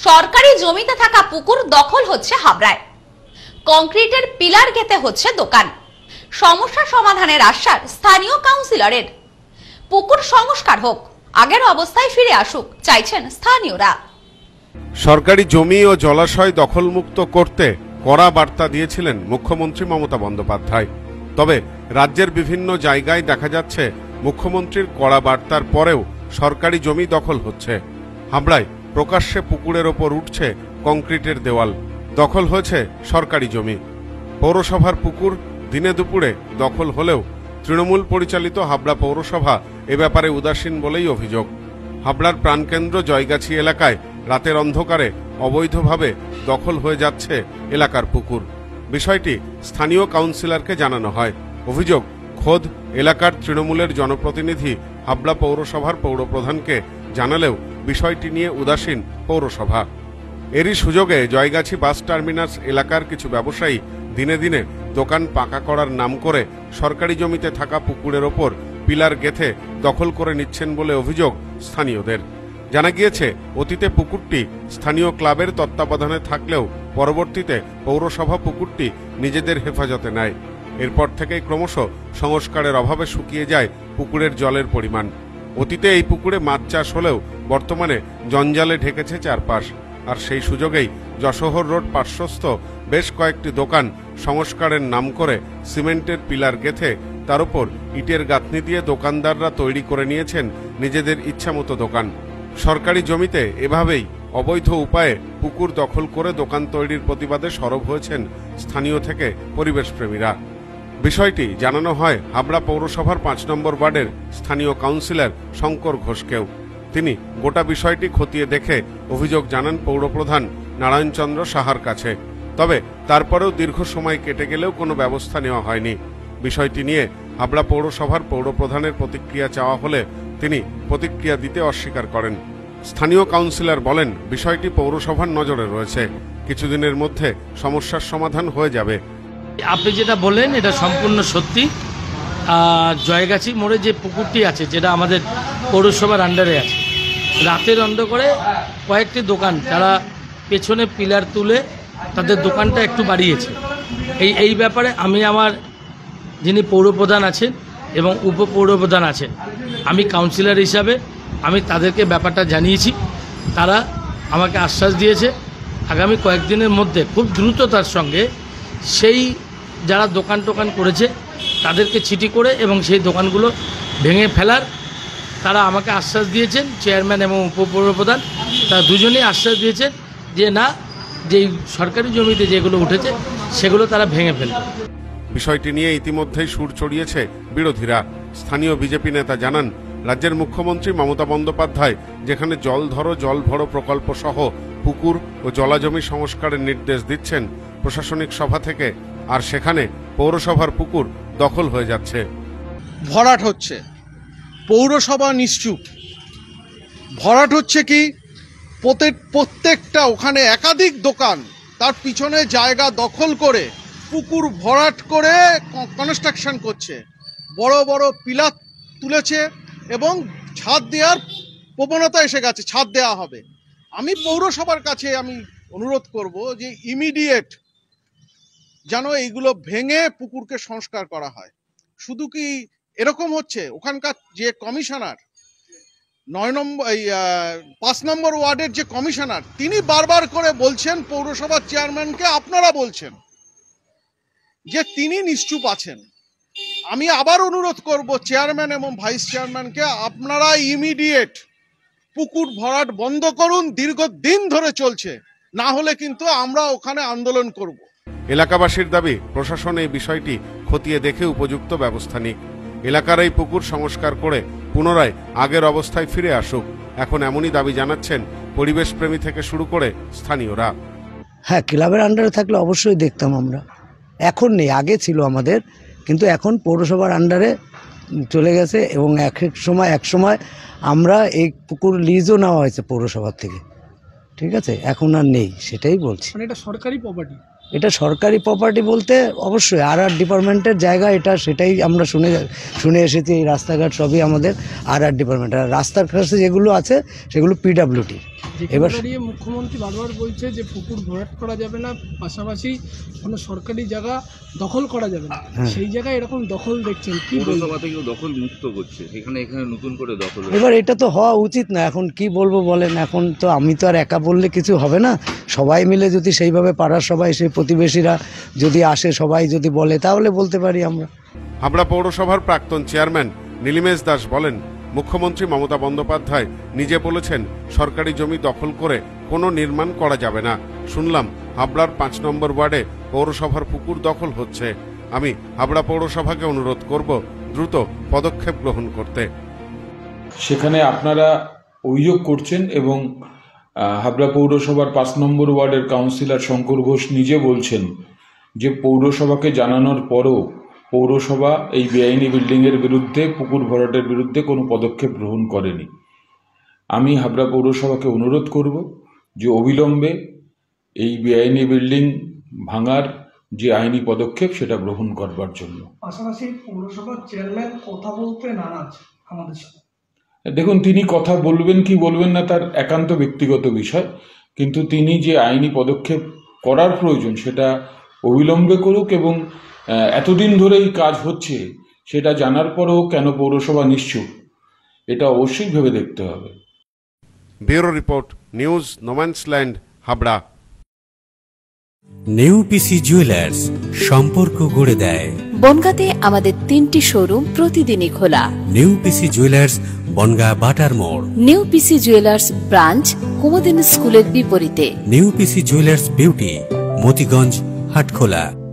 সরকারি জমিতে থাকা পুকুর দখল হচ্ছে হাবড়ায়। কংক্রিটের পিলার গেঁথে হচ্ছে দোকান। সমস্যা সমাধানের আশ্বাস স্থানীয় কাউন্সিলরের। পুকুর সংস্কার হোক, আগের অবস্থায় ফিরে আসুক চাইছেন স্থানীয়রা। সরকারি জমি ও জলাশয় দখলমুক্ত করতে কড়া বার্তা দিয়েছিলেন মুখ্যমন্ত্রী মমতা বন্দ্যোপাধ্যায়। তবে রাজ্যের বিভিন্ন জায়গায় দেখা যাচ্ছে মুখ্যমন্ত্রীর কড়া বার্তার পরেও সরকারি জমি দখল হচ্ছে। হাবড়ায় প্রকাশ্যে পুকুরের ওপর উঠছে কংক্রিটের দেওয়াল। দখল হয়েছে সরকারি জমি। পৌরসভার পুকুর দিনে দুপুরে দখল হলেও তৃণমূল পরিচালিত হাবড়া পৌরসভা এ ব্যাপারে উদাসীন বলেই অভিযোগ। হাবড়ার প্রাণকেন্দ্র জয়গাছি এলাকায় রাতের অন্ধকারে অবৈধভাবে দখল হয়ে যাচ্ছে এলাকার পুকুর। বিষয়টি স্থানীয় কাউন্সিলরকে জানানো হয়। অভিযোগ, খোদ এলাকার তৃণমূলের জনপ্রতিনিধি হাবড়া পৌরসভার পৌরপ্রধানকে জানালেও বিষয়টি নিয়ে উদাসীন পৌরসভা। এরই সুযোগে জয়গাছি বাস টার্মিনাস এলাকার কিছু ব্যবসায়ী দিনে দিনে দোকান পাকা করার নাম করে সরকারি জমিতে থাকা পুকুরের ওপর পিলার গেঁথে দখল করে নিচ্ছেন বলে অভিযোগ স্থানীয়দের। জানা গিয়েছে, অতীতে পুকুরটি স্থানীয় ক্লাবের তত্ত্বাবধানে থাকলেও পরবর্তীতে পৌরসভা পুকুরটি নিজেদের হেফাজতে নেয়। এরপর থেকেই ক্রমশ সংস্কারের অভাবে শুকিয়ে যায় পুকুরের জলের পরিমাণ। অতীতে এই পুকুরে মাছ চাষ হলেও বর্তমানে জঞ্জালে ঢেকেছে চারপাশ। আর সেই সুযোগেই যশোহর রোড পার্শ্বস্থ বেশ কয়েকটি দোকান সংস্কারের নাম করে সিমেন্টের পিলার গেঁথে তার উপর ইটের গাঁথনি দিয়ে দোকানদাররা তৈরি করে নিয়েছেন নিজেদের ইচ্ছামতো দোকান। সরকারি জমিতে এভাবেই অবৈধ উপায়ে পুকুর দখল করে দোকান তৈরির প্রতিবাদে সরব হয়েছেন স্থানীয় থেকে পরিবেশপ্রেমীরা। বিষয়টি জানানো হয় হাবড়া পৌরসভার ৫ নম্বর ওয়ার্ডের স্থানীয় কাউন্সিলর শঙ্কর ঘোষকেও। তিনি গোটা বিষয়টি খতিয়ে দেখে অভিযোগ জানান পৌরপ্রধান নারায়ণচন্দ্র সাহার কাছে। তবে তারপরেও দীর্ঘ সময় কেটে গেলেও কোনো ব্যবস্থা নেওয়া হয়নি। বিষয়টি নিয়ে হাবড়া পৌরসভার পৌরপ্রধানের প্রতিক্রিয়া চাওয়া হলে তিনি প্রতিক্রিয়া দিতে অস্বীকার করেন। স্থানীয় কাউন্সিলর বলেন, বিষয়টি পৌরসভার নজরে রয়েছে, কিছুদিনের মধ্যে সমস্যার সমাধান হয়ে যাবে। আপনি যেটা বললেন এটা সম্পূর্ণ সত্যি। জয়গাছি মোড়ে যে পুকুরটি আছে, যেটা আমাদের পৌরসভার আন্ডারে আছে, রাতের অন্ধকারে কয়েকটি দোকান তারা পেছনে পিলার তুলে তাদের দোকানটা একটু বাড়িয়েছে। এই ব্যাপারে আমি আমার যিনি পৌরপ্রধান আছেন এবং উপপৌরপ্রধান আছেন, আমি কাউন্সিলর হিসাবে আমি তাদেরকে ব্যাপারটা জানিয়েছি। তারা আমাকে আশ্বাস দিয়েছে আগামী কয়েকদিনের মধ্যে খুব দ্রুততার সঙ্গে সেই যারা দোকান টোকান করেছে তাদেরকে চিঠি করে এবং সেই দোকানগুলো ভেঙে ফেলার তারা আমাকে আশ্বাস দিয়েছেন। চেয়ারম্যান এবং উপপৌরপ্রধান তারা দুজনেই আশ্বাস দিয়েছেন যে না, যেই সরকারি জমিতে যেগুলো উঠেছে সেগুলো তারা ভেঙে ফেলবে। বিষয়টি নিয়ে ইতিমধ্যেই সুর চড়িয়েছে বিরোধীরা। স্থানীয় বিজেপি নেতা জানান, রাজ্যের মুখ্যমন্ত্রী মমতা বন্দ্যোপাধ্যায় যেখানে জল ধরো জল ভরো প্রকল্প সহ পুকুর ও জলাজমি সংস্কারের নির্দেশ দিচ্ছেন প্রশাসনিক সভা থেকে, আর সেখানে পৌরসভার পুকুর দখল হয়ে যাচ্ছে, ভরাট হচ্ছে। পৌরসভা নিশ্চুপ। ভরাট হচ্ছে কি, প্রত্যেকটা ওখানে একাধিক দোকান তার পিছনে জায়গা দখল করে পুকুর ভরাট করে কনস্ট্রাকশন করছে। বড় বড় পিলার তুলেছে এবং ছাদ দেওয়ার প্রবণতা এসে গেছে, ছাদ দেওয়া হবে। আমি পৌরসভার কাছে আমি অনুরোধ করব যে ইমিডিয়েট যেন এইগুলো ভেঙে পুকুরকে সংস্কার করা হয়। শুধু কি এরকম হচ্ছে, ওখানকার যে কমিশনার ৫ নম্বর ওয়ার্ডের যে কমিশনার, তিনি বারবার করে বলছেন পৌরসভার চেয়ারম্যানকে, আপনারা বলছেন যে তিনি নিশ্চুপ আছেন। আমি আবার অনুরোধ করব চেয়ারম্যান এবং ভাইস চেয়ারম্যানকে, আপনারা ইমিডিয়েট পুকুর ভরাট বন্ধ করুন। দীর্ঘদিন ধরে চলছে, না হলে কিন্তু আমরা ওখানে আন্দোলন করব। এলাকাবাসীর দাবি, প্রশাসন এই বিষয়টি খতিয়ে দেখে উপযুক্ত ব্যবস্থা নিক। এলাকার এই পুকুর সংস্কার করে পুনরায় আগের অবস্থায় ফিরে আসুক। এখন এমনই দাবি জানাচ্ছেন পরিবেশপ্রেমী থেকে শুরু করে স্থানীয়রা। হ্যাঁ, ক্লাবের আন্ডারে থাকলে অবশ্যই দেখতাম আমরা। এখন নেই, আগে ছিল আমাদের, কিন্তু এখন পৌরসভার আন্ডারে চলে গেছে এবং এক সময় আমরা এই পুকুর লিজও নেওয়া হয়েছে পৌরসভার থেকে। ঠিক আছে, এখন আর নেই, সেটাই বলছি। এটা সরকারি প্রপার্টি। এটা সরকারি প্রপার্টি বলতে অবশ্যই আর ডিপার্টমেন্টের জায়গা এটা, সেটাই আমরা শুনে এসেছি। এই রাস্তাঘাট সবই আমাদের আর ডিপার্টমেন্ট। আর রাস্তার কাছে যেগুলো আছে সেগুলো পিডব্লিউডি। এবার দাঁড়িয়ে মুখ্যমন্ত্রী বারবার বলছে যে পুকুর ভরাট করা যাবে না, পাশাপাশি কোনো সরকারি জায়গা দখল করা যাবে না, সেই জায়গায় এরকম দখল দেখছেন কি বলবেন? পৌরসভা থেকে দখল মুক্ত করছে, এখানে নতুন করে দখল হচ্ছে। এবার এটা তো হওয়া উচিত না। এখন কি বলবো বলেন, এখন তো আমি তো আর একা বললে কিছু হবে না। সবাই মিলে যদি সেইভাবে পাড়ার সবাই, সেই প্রতিবেশীরা যদি আসে, সবাই যদি বলে, তাহলে বলতে পারি আমরা। হাবড়া পৌরসভার প্রাক্তন চেয়ারম্যান নীলিমেশ দাস বলেন, মুখ্যমন্ত্রী মমতা বন্দ্যোপাধ্যায় নিজে বলেছেন সরকারি জমি দখল করে কোনো নির্মাণ করা যাবে না। শুনলাম হাবড়ার 5 নম্বর ওয়ার্ডে পৌরসভার পুকুর দখল হচ্ছে। আমি হাবড়া পৌরসভাকে অনুরোধ করব দ্রুত পদক্ষেপ গ্রহণ করতে। সেখানে আপনারা অভিযোগ করছেন এবং হাবড়া পৌরসভার 5 নম্বর ওয়ার্ডের কাউন্সিলর শঙ্কর ঘোষ নিজে বলছেন যে পৌরসভাকে জানানোর পরও পৌরসভা এই বেআইনি বিল্ডিংয়ের বিরুদ্ধে, পুকুর ভরাটের বিরুদ্ধে কোনো পদক্ষেপ গ্রহণ করেনি। আমি হাবড়া পৌরসভাকে অনুরোধ করব যে অবিলম্বে এই বেআইনি বিল্ডিং ভাঙার যে আইনি পদক্ষেপ সেটা গ্রহণ করবার জন্য। পাশাপাশি পৌরসভার চেয়ারম্যান কথা বলতে নারাজ আমাদের সাথে। দেখুন, তিনি কথা বলবেন কি বলবেন না তার একান্ত ব্যক্তিগত বিষয়, কিন্তু তিনি যে আইনি পদক্ষেপ করার প্রয়োজন সেটা অবিলম্বে করুক। এবং এতদিন ধরে এই কাজ হচ্ছে সেটা জানার পরেও কেন পৌরসভা নিশ্চুপ, এটা অবশ্যই ভেবে দেখতে হবে। Bureau report, news no man's land, Habra. Neupisi jewellers, সম্পর্ক গড়ে দেয়। বনগাঁতে আমাদের 3টি শোরুম প্রতিদিনই খোলা। নেউপিসি জুয়েলার্স, বনগাঁ বাটার মোড়। নেউপিসি জুয়েলার্স ব্রাঞ্চ, কুমুদিনী স্কুলের বিপরীতে। Neupisi jewellers beauty, Motiganj, Hatkhola.